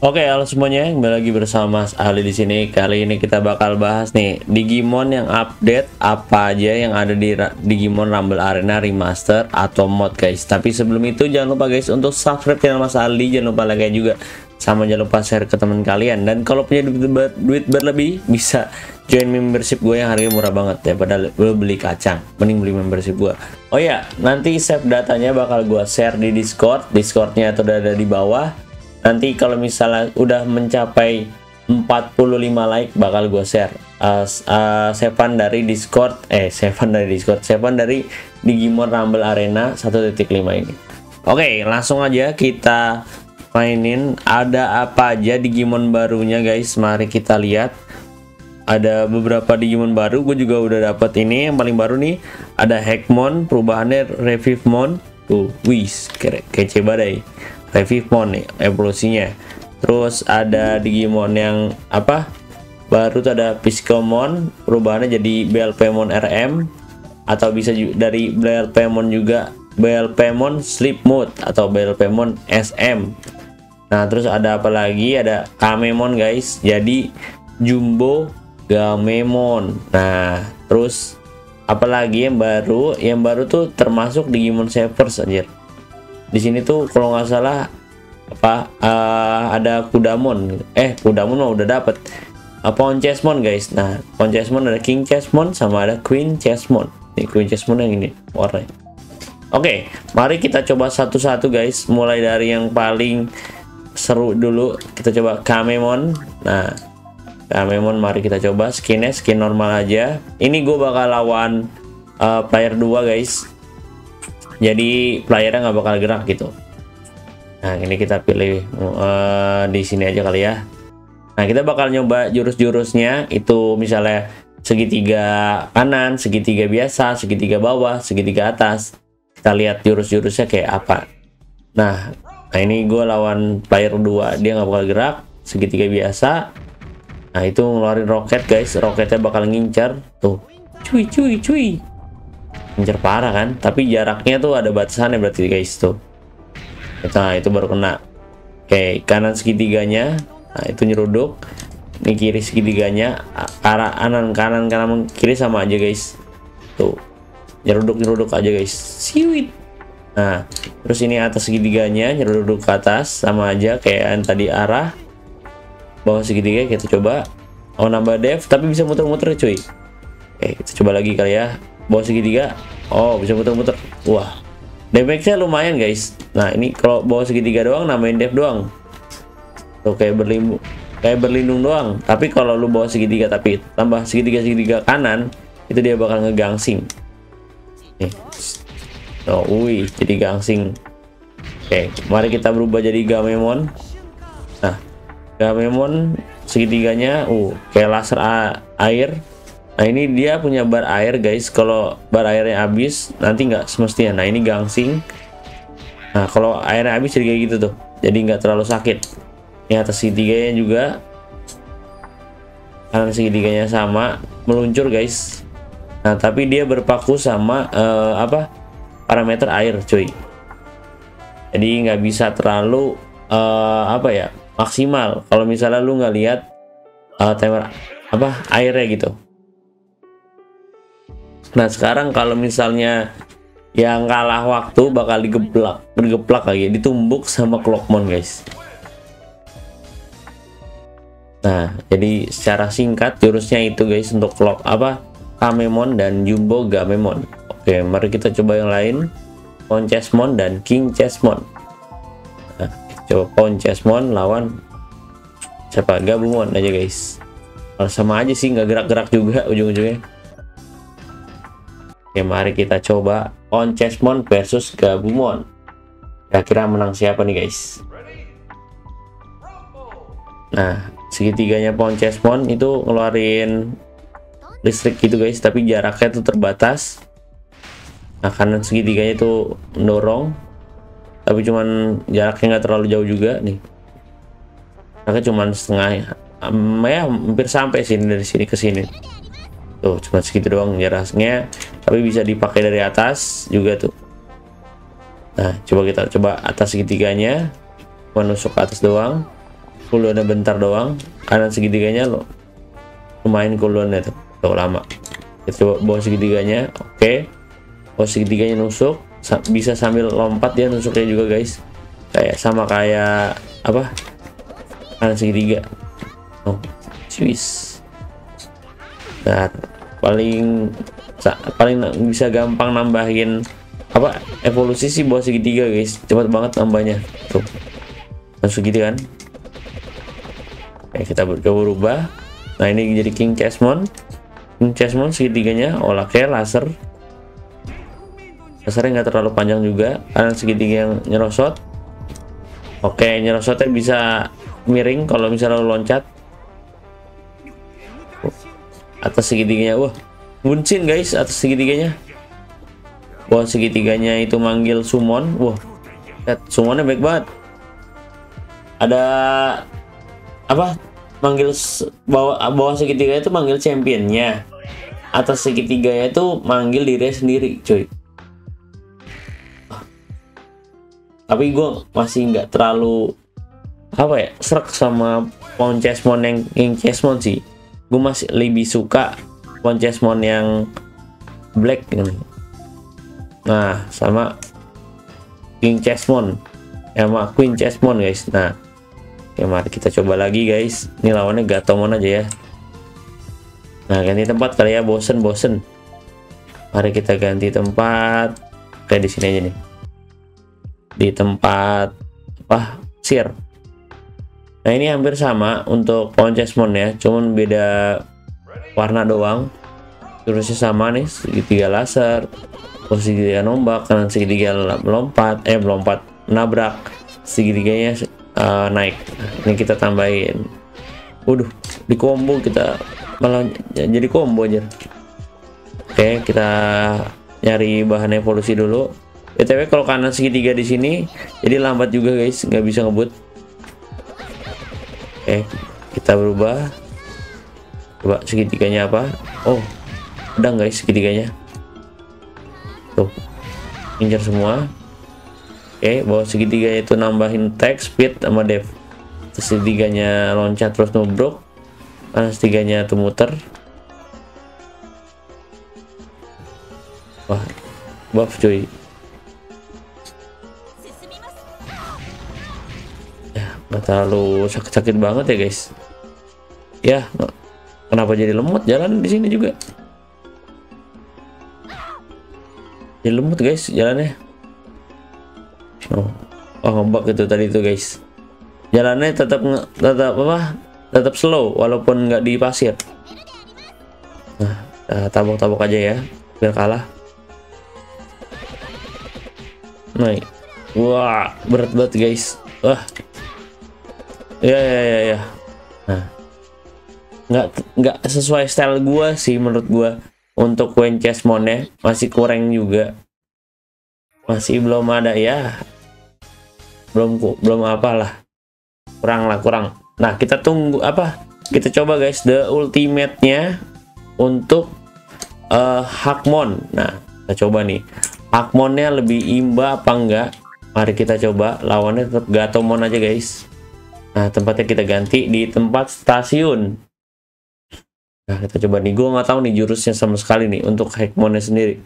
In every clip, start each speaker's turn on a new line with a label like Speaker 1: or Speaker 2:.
Speaker 1: Oke, halo semuanya, kembali lagi bersama Mas Ali di sini. Kali ini kita bakal bahas nih Digimon yang update apa aja yang ada di Digimon Rumble Arena Remaster atau mod, guys. Tapi sebelum itu jangan lupa guys untuk subscribe channel Mas Ali, jangan lupa like juga, sama jangan lupa share ke teman kalian. Dan kalau punya duit berlebih bisa join membership gue yang harganya murah banget ya, padahal lo beli kacang, mending beli membership gue. Oh ya, nanti save datanya bakal gue share di Discordnya atau ada di bawah. Nanti kalau misalnya udah mencapai 45 like bakal gue share savean dari Discord, savean dari Digimon Rumble Arena 1.5 ini. Oke, langsung aja kita mainin. Ada apa aja Digimon barunya, guys? Mari kita lihat. Ada beberapa Digimon baru, gue juga udah dapat ini yang paling baru nih. Ada Hackmon, perubahannya Revivemon. Tuh, wis, kece badai. Revivemon nih evolusinya. Terus ada Digimon yang apa baru tuh, ada Piscomon, perubahannya jadi BLPmon RM, atau bisa dari BLPmon juga BLPmon Sleep Mode atau BLPmon SM. Nah terus ada apa lagi, ada Kamemon, guys, jadi Jumbo Gamemon. Nah terus apalagi yang baru tuh termasuk Digimon Savers anjir. Di sini tuh kalau nggak salah ada Kudamon. Kudamon mah udah dapet. Ponchesmon, guys. Nah, Ponchesmon ada King Chessmon sama ada Queen Chessmon. Nih Queen Chessmon yang ini warnanya. Oke, mari kita coba satu-satu, guys. Mulai dari yang paling seru dulu. Kita coba Kamemon. Nah, Kamemon mari kita coba skinnya skin normal aja. Ini gue bakal lawan player 2, guys. Jadi playernya nggak bakal gerak gitu. Nah ini kita pilih di sini aja kali ya. Nah kita bakal nyoba jurus-jurusnya itu, misalnya segitiga kanan, segitiga biasa, segitiga bawah, segitiga atas. Kita lihat jurus-jurusnya kayak apa. Nah ini gue lawan player 2, dia nggak bakal gerak, segitiga biasa. Nah itu ngeluarin roket, guys. Roketnya bakal ngincar tuh, cuy. Ngincer parah kan, tapi jaraknya tuh ada batasannya berarti, guys, tuh. Nah itu baru kena. Oke, kanan segitiganya, nah itu nyeruduk. Ini kiri segitiganya, arah kanan kiri sama aja, guys, tuh nyeruduk aja, guys, siwit. Nah terus ini atas segitiganya nyeruduk ke atas sama aja kayak yang tadi. Arah bawah segitiga kita coba. Oh nambah def tapi bisa muter-muter, cuy. Oke kita coba lagi kali ya. Bawah segitiga, oh bisa muter-muter. Wah, damage-nya lumayan, guys. Nah ini kalau bawah segitiga doang nambahin def doang tuh, kayak berlindung doang. Tapi kalau lu bawah segitiga tapi tambah segitiga kanan, itu dia bakal ngegangsing nih. Oh wih, jadi gangsing. Oke, mari kita berubah jadi Gamemon. Nah Gamemon segitiganya kayak laser air. Nah ini dia punya bar air, guys. Kalau bar airnya habis nanti nggak semestinya. Nah ini gangsing. Nah kalau airnya habis jadi kayak gitu tuh, jadi nggak terlalu sakit. Ini atas segitiganya juga, kanan segitiganya sama, meluncur, guys. Nah tapi dia berpaku sama parameter air, cuy. Jadi nggak bisa terlalu maksimal. Kalau misalnya lu nggak lihat timer airnya gitu. Nah sekarang kalau misalnya yang kalah waktu bakal bergeplak lagi, ditumbuk sama Clockmon, guys. Nah jadi secara singkat jurusnya itu, guys, untuk Kamemon dan Jumbo Gamemon. Oke, mari kita coba yang lain. Ponchesmon dan King Chessmon. Nah kita coba Ponchesmon lawan siapa? Gabumon aja, guys. Sama aja sih, nggak gerak-gerak juga ujung-ujungnya. Oke, mari kita coba Ponchesmon versus Gabumon. Kira-kira menang siapa nih, guys? Nah, segitiganya Ponchesmon itu ngeluarin listrik gitu, guys, tapi jaraknya tuh terbatas. Nah, kanan segitiganya itu mendorong, tapi cuman jaraknya nggak terlalu jauh juga nih. Jaraknya cuman setengah ya, hampir sampai sini, dari sini ke sini. Tuh cuma segitu doang jaraknya, tapi bisa dipakai dari atas juga tuh. Nah coba kita coba atas segitiganya, menusuk ke atas doang. cooldownnya bentar doang. Kanan segitiganya lo lumayan cooldownnya tuh lama. Kita coba bawah segitiganya. Oke, bawah segitiganya nusuk, bisa sambil lompat dia nusuknya juga guys, kayak sama kayak apa, kanan segitiga. Oh, Swiss. Nah, paling bisa gampang nambahin apa evolusi sih bawah segitiga guys, cepat banget nambahnya tuh masuk gitu kan. Oke, kita coba rubah. Nah, ini jadi King Chessmon segitiganya kayak lasernya nggak terlalu panjang juga, kanan segitiga yang nyerosot. Oke, nyerosotnya bisa miring kalau misalnya lo loncat. Atas segitiganya, wah buncin guys atas segitiganya. Bawah segitiganya itu manggil summon. Wah, lihat summonnya baik banget. Ada apa? Manggil bawah segitiganya itu manggil championnya. Atas segitiganya itu manggil diri sendiri, cuy. Tapi gue masih nggak terlalu apa ya serak sama Pawn Chessmon yang King Chessmon sih. Gue masih lebih suka Pawn Chessmon yang black ini. Nah, sama King Chessmon sama Queen Chessmon guys. Nah, oke, mari kita coba lagi guys. Ini lawannya Gatomon aja ya. Nah, ganti tempat kali ya, bosen. Mari kita ganti tempat kayak di sini aja nih, di tempat apa, Sir. Nah, ini hampir sama untuk Pawn Chessmon ya, cuman beda warna doang. Terusnya sama nih, segitiga laser, posisi segitiga nombak, kanan segitiga melompat, nabrak, segitiganya naik. Ini kita tambahin. Waduh, di combo kita malah jadi combo aja. Oke, kita nyari bahan evolusi dulu. BTW kalau kanan segitiga di sini jadi lambat juga guys, nggak bisa ngebut. Oke, kita berubah. Coba segitiganya apa? Oh, udah guys segitiganya. Tuh, incer semua. Oke, bawah segitiga itu nambahin attack, speed, sama def. Terus segitiganya loncat terus nubruk. Kanan segitiganya tuh muter. Wah, buff cuy. Nggak terlalu sakit banget ya guys. Ya, kenapa jadi lemot jalan di sini juga? Jadi lemot guys jalannya. Oh, ngebug itu tadi tuh guys. Jalannya tetap slow walaupun nggak di pasir. Nah, tabok aja ya biar kalah. Nah, wah berat banget guys. Wah. Ya. Nah, nggak sesuai style gua sih menurut gua. Untuk Queen Chessmon ya masih kurang juga, masih belum ada ya, belum apalah, kurang. Nah, kita tunggu apa, kita coba guys the ultimate-nya untuk Hakmon. Nah, kita coba nih Hakmonnya lebih imba apa enggak. Mari kita coba. Lawannya tetap Gatomon aja guys. Nah, tempatnya kita ganti di tempat stasiun. Nah, kita coba nih. Gue nggak tahu nih jurusnya sama sekali nih untuk Hakmonnya sendiri.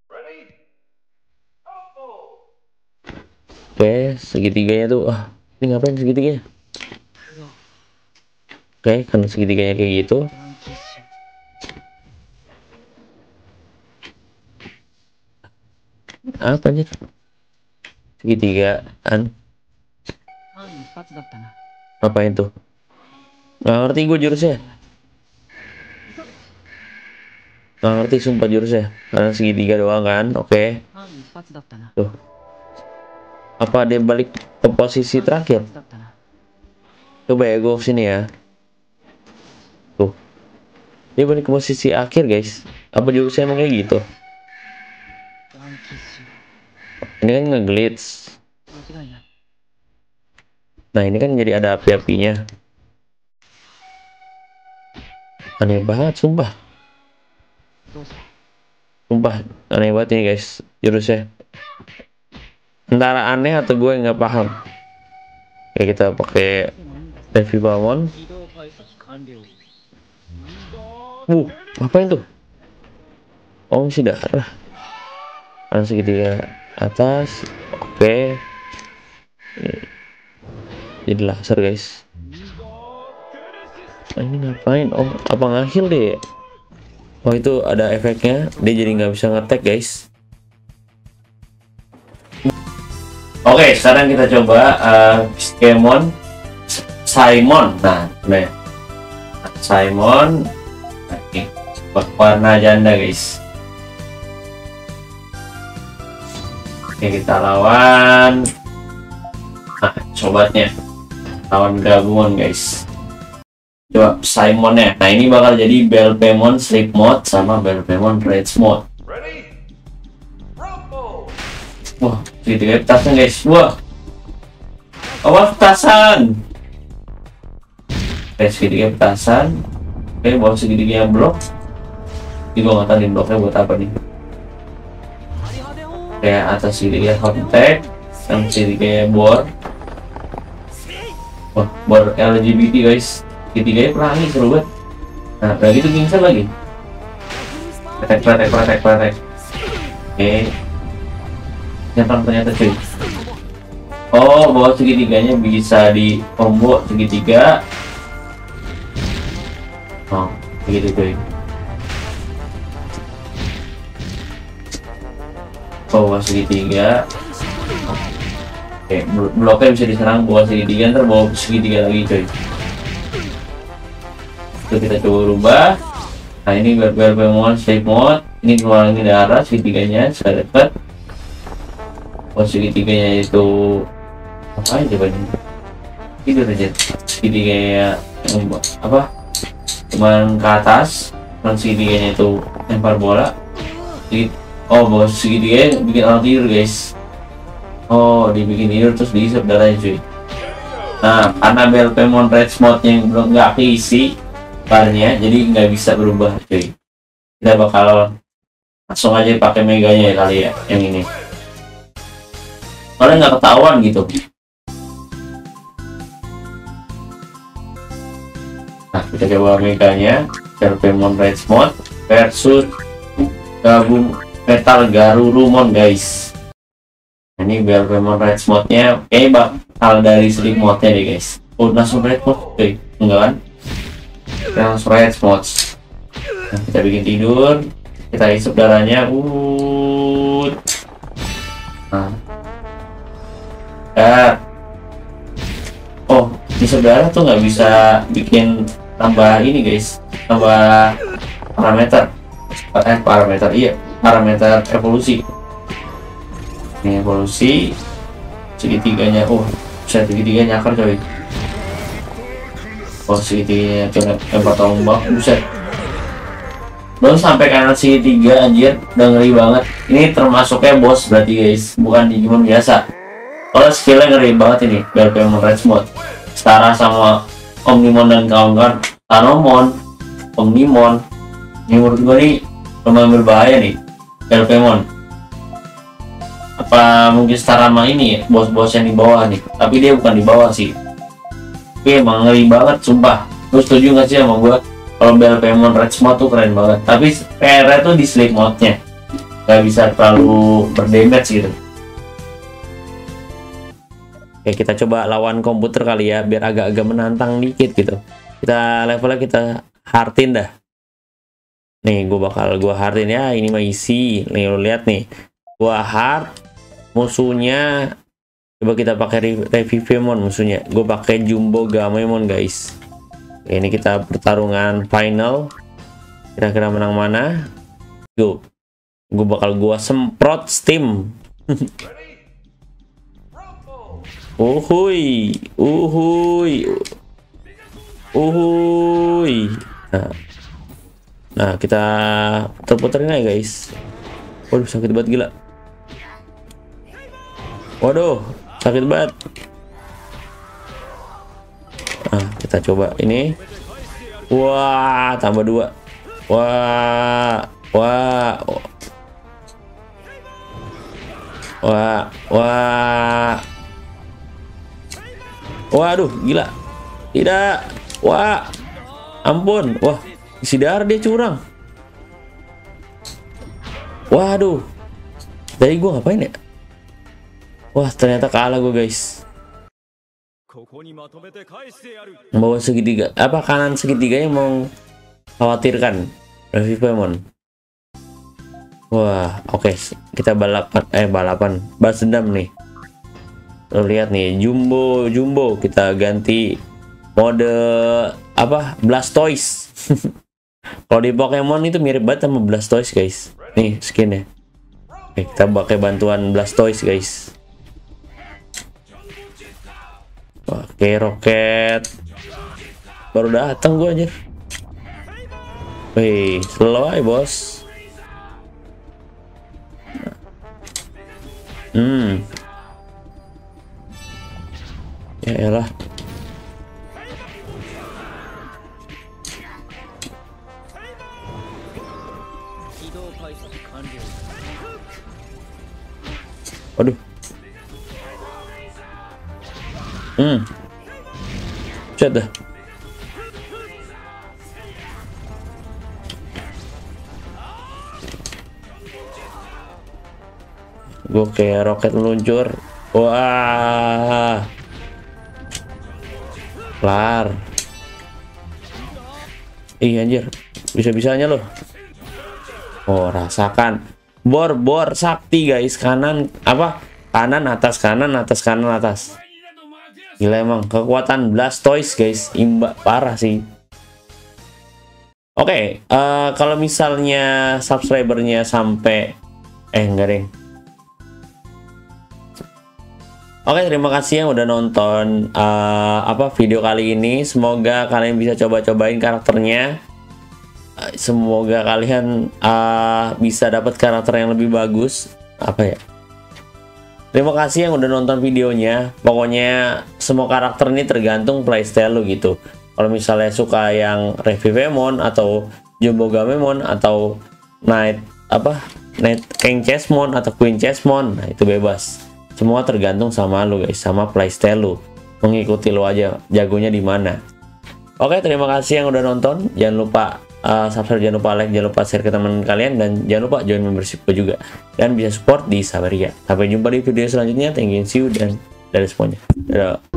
Speaker 1: Oke, segitiganya tuh. Ini ngapain segitiganya? Oke, kan segitiganya kayak gitu. Apa aja? Segitigaan. Apain tuh? Nggak ngerti gue jurusnya. Nggak ngerti sumpah jurusnya. Karena segitiga doang kan. Oke. Tuh. Apa dia balik ke posisi terakhir? Coba ya gue kesini ya. Tuh. Dia balik ke posisi akhir guys. Apa jurusnya emang kayak gitu? Ini kan nge-glitch. Nah, ini kan jadi ada api-apinya. Aneh banget sumpah. Sumpah aneh banget ini guys jurusnya. Antara aneh atau gue nggak paham. Kayak kita pakai Revivamon. Ngapain tuh? Oh, masih darah. Ada segitiga atas. Oke. Jadi laser, guys. Ini ngapain? Oh, apa ngahil deh? Oh, itu ada efeknya. Dia jadi nggak bisa ngetek, guys. Oke, sekarang kita coba Pokemon Simon. Nah, Simon. Oke, warna janda, guys. Oke, kita lawan sobatnya, lawan gabungan, guys. Coba Simonnya. Nah, ini bakal jadi Belpemon Sleep Mode sama Belpemon Rage Mode. Wah, segitiga petasan, guys. Wah, awas petasan. Oke, segitiga petasan. Oke, bawa segitiga blok. Ini gua nggak tahu nih bloknya buat apa nih. Kayak atas segitiga kontak, yang segitiga bor. Wah, bor LGBT, guys. Segitiganya pelangi, seru banget. Nah, udah gitu pingsan lagi. Pratek. Oke. Nyentang ternyata, cuy. Oh, bawa segitiganya bisa di combo segitiga. Oh, begitu, cuy. Bawa segitiga. Oke, bloknya bisa diserang bawa segitiga, ntar bawa segitiga lagi, cuy. Itu kita coba rubah. Nah, ini Belpemon Sleep Mode. Ini keluarin darah segitiganya sudah dapat. Bawa segitiganya itu apa aja, coba nih. Tidur aja. Segitiga yang apa? Cuman ke atas. Cuman segitiganya itu lempar bola. Jadi, oh, bawa segitiga bikin orang tidur, guys. Oh, dibikin tidur terus diisap darahnya, cuy. Nah, karena Belpemon Rage Mode yang belum nggak keisi barnya, jadi nggak bisa berubah, cuy. Kita bakal langsung aja pakai meganya ya kali ya, yang ini. Soalnya nggak ketahuan gitu. Nah, kita coba meganya. Belpemon Rage Mode versus gabung Metal Garurumon, guys. Ini Belpemon Rage Mode-nya kayaknya bakal dari Sleep Mode-nya deh, guys. Oh, langsung Rage Mode, cuy. Enggak kan? Kita langsung Rage Mode. Nah, kita bikin tidur. Kita isep darahnya. Nah. Oh, isep darah tuh nggak bisa bikin tambah ini, guys. Tambah parameter. Parameter evolusi. Ini evolusi segitiganya. Oh, bisa segitiga nyakar, coy. Oh, segitiganya coba lempar tombak, buset. Belum sampai kanan segitiga, anjir. Udah ngeri banget. Ini termasuknya bos berarti, guys, bukan Digimon biasa. Kalau skillnya ngeri banget ini Belpemon Rage Mode. Setara sama Omnimon dan kawan-kawan. Tanomon, Omnimon. Ini menurut gue nih lumayan berbahaya nih Belpemon. Apa mungkin setara sama ini ya, bos-bos yang di bawah nih. Tapi dia bukan di bawah sih. Tapi emang ngeri banget, sumpah. Lu setuju gak sih sama gue? Kalau Belpemon Rage Mode tuh keren banget. Tapi PR-nya tuh di Sleep Mode-nya. Gak bisa terlalu berdamage gitu. Oke, kita coba lawan komputer kali ya, biar agak-agak menantang dikit gitu. Kita levelnya kita hardin dah. Nih, gua hardin ya. Ini mah isi. Nih, lu lihat nih. Gua hard. Musuhnya coba kita pakai Revivamon musuhnya. Gue pakai Jumbo Gamemon, guys. Oke, ini kita pertarungan final. Kira-kira menang mana? Go. Gua semprot steam. Uhuy. Nah, kita puter-puterin aja, guys. Waduh, sakit banget, gila. Waduh, sakit banget. Nah, kita coba ini. Wah, tambah 2. Wah. Waduh, gila. Tidak. Wah. Ampun. Wah, isi darah dia curang. Waduh. Tadi gua ngapain ya? Wah, ternyata kalah gue, guys. Bawa segitiga. Apa kanan segitiganya mau khawatirkan Revivemon. Wah, oke. Kita balapan. Balas dendam nih. Lo lihat nih, Jumbo. Kita ganti mode apa? Blastoise. Kalau di Pokemon itu mirip banget sama Blastoise, guys. Nih skinnya. Oke, kita pakai bantuan Blastoise, guys. Oke, roket. Baru datang gua anjir. Wih, slow aja, bos. Ya elah. Waduh. Cet dah. Gue kayak roket meluncur. Wah. Kelar. Ih anjir. Bisa-bisanya loh. Oh, rasakan. Bor sakti, guys. Kanan apa? Kanan atas, kanan atas, kanan atas. Gila emang kekuatan Blastoise, guys, imba parah sih. Oke, kalau misalnya subscribernya sampai enggak deh. Oke, terima kasih yang udah nonton video kali ini. Semoga kalian bisa coba-cobain karakternya. Semoga kalian bisa dapat karakter yang lebih bagus. Apa ya? Terima kasih yang udah nonton videonya. Pokoknya semua karakter ini tergantung playstyle lo gitu. Kalau misalnya suka yang Revivemon atau Jumbogamemon atau Knight King Chessmon atau Queen Chessmon, nah itu bebas. Semua tergantung sama lo, guys, sama playstyle lo. Mengikuti lo aja jagonya di mana. Oke, terima kasih yang udah nonton. Jangan lupa subscribe, jangan lupa like, jangan lupa share ke teman kalian, dan jangan lupa join membership juga, dan bisa support di Sabaria. Sampai jumpa di video selanjutnya. Thank you, see you, dan dari semuanya. Dadah.